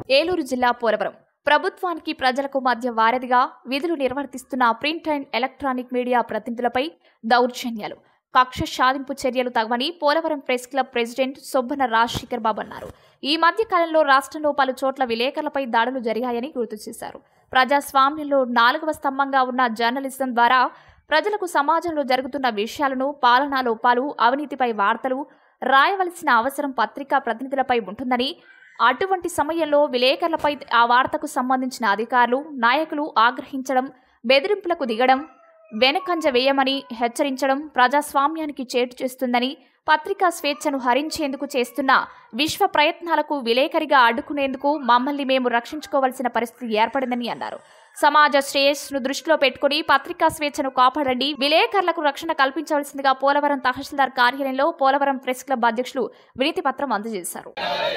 ఏలూరు జిల్లా పోలవరం ప్రభుత్వానికి ప్రజలకు మధ్య వారధిగా విధులు నిర్వర్తిస్తున్న ప్రింట్ అండ్ ఎలక్ట్రానిక్ మీడియా ప్రతినిధులపై దౌర్జన్యాలు, కక్ష సాధింపు చర్యలు తగవని Polavaram press club president Sobbana Rajasekhar Babu అన్నారు. ఈ మధ్య కాలంలో రాష్ట్రంలో పలు చోట్ల విలేకరులపై దాడులు జరిగాయని గుర్తు చేశారు. ప్రజాస్వామ్యంలో 4వ స్తంభంగా ఉన్న జర్నలిజం ద్వారా ప్రజలకు సమాజంలో జరుగుతున్న విషయాలను, పాలనా లోపాలు, అవినీతిపై వార్తలు రాయవలసిన అవసరం పత్రికా ప్రతినిధులపై ఉంటుందని, అటువంటి సమయంలో విలేకరులపై ఆ వార్తకు సంబంధించిన అధికారులు, నాయకులు ఆగ్రహించడం, బెదిరింపులకు దిగడం, వెనకంజ వేయమని హెచ్చరించడం ప్రజాస్వామ్యానికి చేటు చేస్తుందని, పత్రికా స్వేచ్ఛను హరించేందుకు చేస్తున్న విశ్వ ప్రయత్నాలకు విలేకరిగా అడ్డుకునేందుకు మమ్మల్ని మేము రక్షించుకోవాల్సిన పరిస్థితి ఏర్పడిందని అన్నారు. సమాజ శ్రేయస్సును దృష్టిలో పెట్టుకుని పత్రికా స్వేచ్ఛను కాపాడండి, విలేకరులకు రక్షణ కల్పించవలసిందిగా పోలవరం తహసీల్దార్ కార్యాలయంలో పోలవరం ప్రెస్ క్లబ్ అధ్యక్షులు వినతి పత్రం అందజేశారు.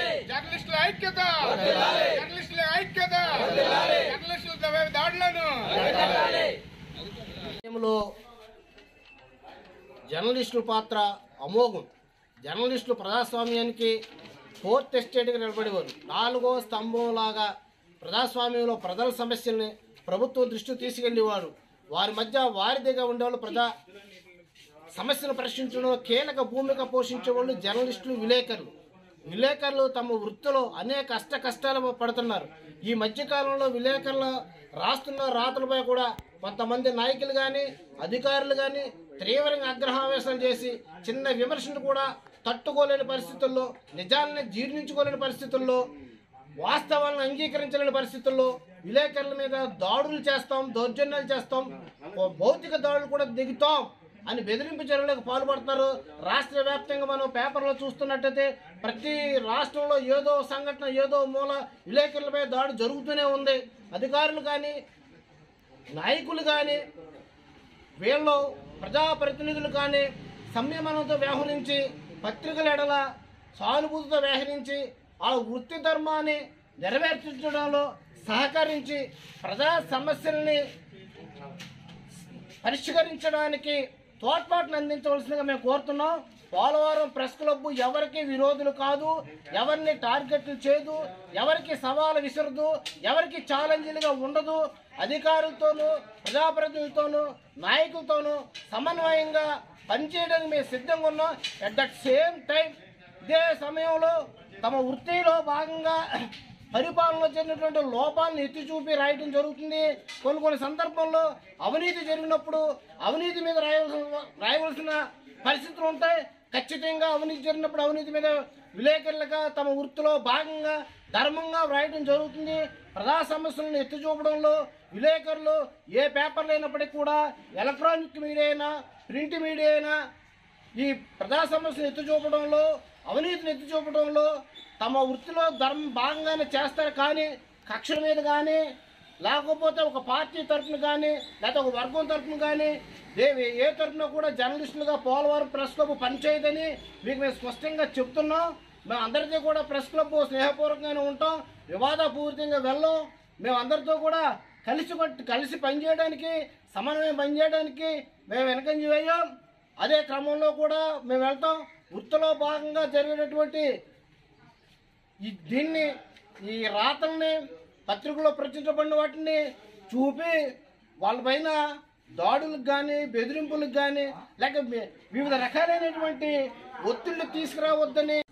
జర్నలిస్టుల పాత్ర అమోఘం. జర్నలిస్టులు ప్రజాస్వామ్యానికి ఫోర్త్ ఎస్టేట్గా నిలబడేవారు. 4వ స్తంభంలాగా ప్రజాస్వామ్యంలో ప్రజల సమస్యల్ని ప్రభుత్వం దృష్టికి తీసుకెళ్లేవారు. వారి మధ్య వారిదిగా ఉండేవాళ్ళు, ప్రజా సమస్యను ప్రశ్నించడంలో కీలక భూమిక పోషించేవాళ్ళు జర్నలిస్టులు, విలేకరులు తమ వృత్తిలో అనేక కష్టాలు పడుతున్నారు. ఈ మధ్యకాలంలో విలేకరులు రాస్తున్న రాతలపై కూడా కొంతమంది నాయకులు కానీ, అధికారులు కానీ తీవ్రంగా ఆగ్రహావేశాలు చేసి చిన్న విమర్శను కూడా తట్టుకోలేని పరిస్థితుల్లో, నిజాలని జీర్ణించుకోలేని పరిస్థితుల్లో, వాస్తవాలను అంగీకరించలేని పరిస్థితుల్లో విలేకరుల మీద దాడులు చేస్తాం, దౌర్జన్యాలు చేస్తాం, భౌతిక దాడులు కూడా దిగుతాం అని బెదిరింపు చర్యలకు పాల్పడుతున్నారు. రాష్ట్ర వ్యాప్తంగా మనం పేపర్లో చూస్తున్నట్టయితే ప్రతి రాష్ట్రంలో ఏదో సంఘటన, ఏదో మూల విలేకరులపై దాడి జరుగుతూనే ఉంది. అధికారులు కానీ, నాయకులు కానీ, వీళ్ళు ప్రజాప్రతినిధులు కానీ సంయమనంతో వ్యవహరించి, పత్రికల ఎడల సానుభూతితో వ్యవహరించి, ఆ వృత్తి ధర్మాన్ని నెరవేర్చడంలో సహకరించి ప్రజా సమస్యల్ని పరిష్కరించడానికి తోడ్పాటును అందించవలసిందిగా మేము కోరుతున్నాం. పోలవరం ప్రెస్ క్లబ్ ఎవరికి విరోధులు కాదు, ఎవరిని టార్గెట్లు చేయదు, ఎవరికి సవాలు విసరదు, ఎవరికి ఛాలెంజ్లుగా ఉండదు. అధికారులతోనూ, ప్రజాప్రతినిధులతోనూ, నాయకులతోనూ సమన్వయంగా పనిచేయడానికి మేము సిద్ధంగా ఉన్నాం. అట్ దట్ సేమ్ టైం ఇదే సమయంలో తమ వృత్తిలో భాగంగా పరిపాలనలో జరిగినటువంటి లోపాలను ఎత్తి చూపి రాయటం జరుగుతుంది. కొన్ని సందర్భంలో అవినీతి జరిగినప్పుడు అవినీతి మీద రాయవలసిన పరిస్థితులు ఉంటాయి. ఖచ్చితంగా అవినీతి జరిగినప్పుడు అవినీతి మీద విలేకరులుగా తమ వృత్తిలో భాగంగా ధర్మంగా వ్రాయటం జరుగుతుంది. ప్రజా సమస్యలను ఎత్తి చూపడంలో విలేకరులు ఏ పేపర్లు అయినప్పటికీ కూడా, ఎలక్ట్రానిక్ మీడియా అయినా, ప్రింట్ మీడియా అయినా, ఈ ప్రజా సమస్యలు ఎత్తి చూపడంలో, అవినీతిని ఎత్తి చూపడంలో తమ వృత్తిలో ధర్మం భాగంగానే చేస్తారు. కానీ కక్షల మీద కానీ, లేకపోతే ఒక పార్టీ తరఫున కానీ, లేకపోతే ఒక వర్గం తరఫున కానీ, ఏ తరఫున కూడా జర్నలిస్టులుగా పోలవరం ప్రెస్ క్లబ్ పనిచేయదని మీకు మేము స్పష్టంగా చెప్తున్నాం. మేము అందరితో కూడా ప్రెస్ క్లబ్ స్నేహపూర్వకంగానే ఉంటాం, వివాదపూరితంగా వెళ్ళాం. మేము అందరితో కూడా కలిసి పనిచేయడానికి, సమన్వయం పనిచేయడానికి మేము వెనకంజ వేయం. అదే క్రమంలో కూడా మేము వెళ్తాం. వృత్తిలో భాగంగా జరిగేటటువంటి ఈ రాతల్ని, పత్రికలో ప్రచురించబడిన వాటిని చూపి వాళ్ళపైన దాడులకు కానీ, బెదిరింపులకు కానీ, లేక వివిధ రకాలైనటువంటి ఒత్తిళ్లు తీసుకురావద్దని